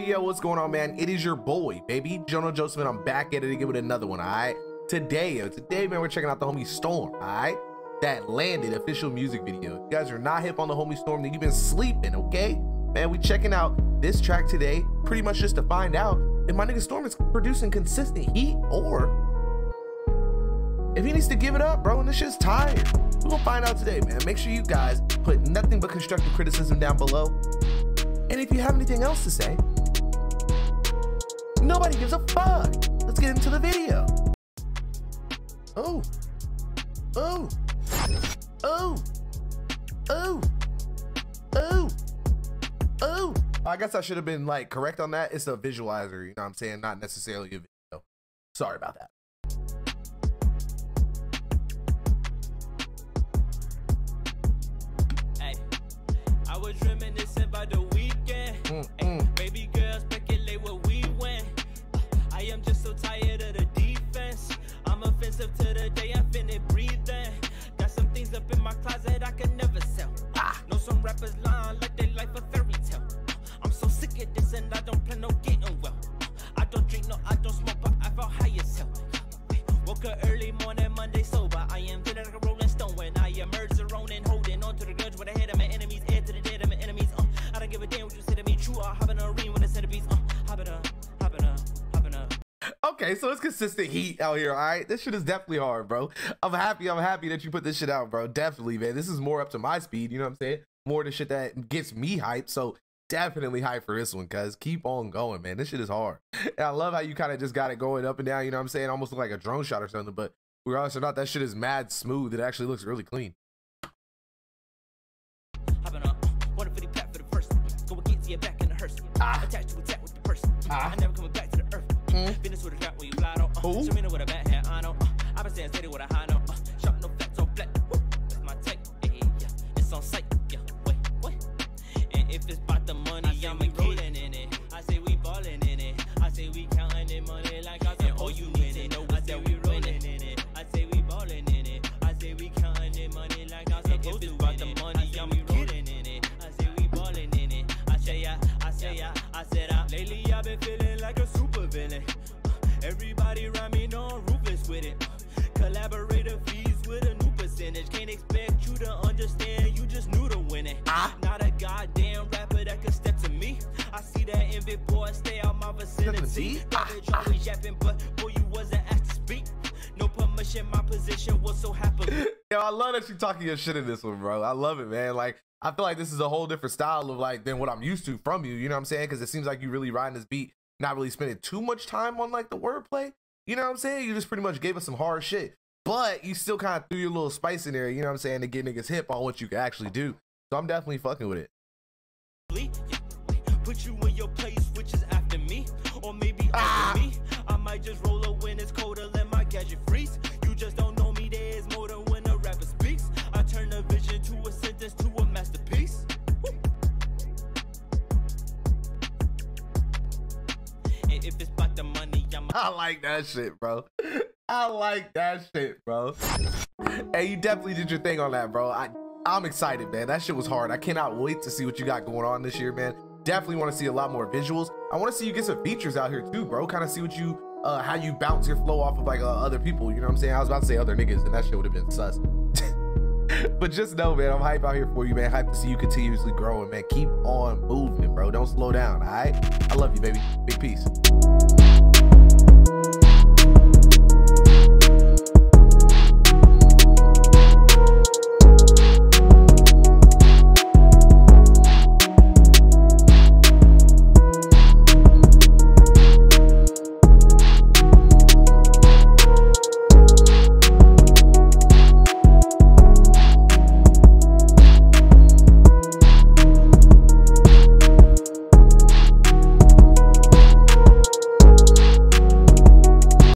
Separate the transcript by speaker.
Speaker 1: Yo, what's going on, man? It is your boy, baby, Jonah Joseph, and I'm back at it again with another one, all right? Today, man, we're checking out the homie Storm, all right? That landed official music video. If you guys are not hip on the homie Storm, then you've been sleeping, okay? Man, we checking out this track today, pretty much just to find out if my nigga Storm is producing consistent heat or if he needs to give it up, bro, and this shit's tired. We're gonna find out today, man. Make sure you guys put nothing but constructive criticism down below. And if you have anything else to say, nobody gives a fuck. Let's get into the video. Oh. Oh. Oh. Oh. Oh. Oh. I guess I should have been like correct on that. It's a visualizer, you know what I'm saying? Not necessarily a video. Sorry about that.
Speaker 2: Hey, I was reminiscing about the weekend. Ay, baby girl, speculate what we went. I am just so tired of the defense. I'm offensive to the day I finish breathing. Got some things up in my closet I could never sell. Know some rappers lying like they life a fairy tale. I'm so sick of this and I don't plan on getting well. I don't drink, no, I don't smoke, but I felt high as hell. Woke up early morning, Monday sober. I am feeling like a rolling stone when I emerge the road and holding on to the grudge with the head of my enemies, head to the dead of my enemies. I don't give a damn what you say to me. True, I'll hop in a ring with a centerpiece. Hopping up.
Speaker 1: Okay, so it's consistent heat out here, all right? This shit is definitely hard, bro. I'm happy that you put this shit out, bro. Definitely, man. This is more up to my speed, you know what I'm saying? More the shit that gets me hyped, so definitely hype for this one, cuz keep on going, man. This shit is hard. And I love how you kind of just got it going up and down, you know what I'm saying? Almost look like a drone shot or something, but regardless or not, that shit is mad smooth. It actually looks really clean.
Speaker 2: Hopping up. One for the pack for the first. Go against to your back in the hearse. Attached to attack with the person. I never coming back to the earth. Finish with a trap when you fly on. Serena with a bad hat on. I've been staying steady with a high note. Shot no flex on black. That's my type. Yeah. It's on sight. Yeah. Wait. And if it's about the money, I'm rolling in it. I say we balling in it. I say we counting the money like I said. Oh, you need to know what that we rolling in it. I say we balling in it. I say we counting the money like I said. If it's about the money, I'm rolling in it. I say we balling in it. I said lately I've been feeling like a super villain. Everybody around me know I'm ruthless with it. Collaborator fees with a new percentage. Can't expect you to understand, you just knew to win it. Not a goddamn rapper that could step to me. I see that envy, boy, stay out my vicinity. Garbage always yapping, but boy, you wasn't asked to speak. No permission, my position was so happy.
Speaker 1: Yo, I love that you talking your shit in this one, bro. I love it, man. Like, I feel like this is a whole different style of like than what I'm used to from you. You know what I'm saying? Because it seems like you really riding this beat, not really spending too much time on like the wordplay. You know what I'm saying? You just pretty much gave us some hard shit, but you still kind of threw your little spice in there. You know what I'm saying? To get niggas hip on what you can actually do. So I'm definitely fucking with it.
Speaker 2: Put you in your place, which is after me, or maybe after me. I might just roll up when it's colder, let my gadget freeze. You just don't know me. There's more than when a rapper speaks. I turn a vision to a sentence to a masterpiece. And if it's about the money,
Speaker 1: I like that shit, bro. I like that shit, bro. Hey, you definitely did your thing on that, bro. I'm excited, man. That shit was hard. I cannot wait to see what you got going on this year, man. Definitely want to see a lot more visuals. I want to see you get some features out here too, bro. Kind of see what you, how you bounce your flow off of like other people. You know what I'm saying? I was about to say other niggas, and that shit would have been sus. But just know, man, I'm hype out here for you, man. Hype to see you continuously growing, man. Keep on moving, bro. Don't slow down, all right? I love you, baby. Big peace.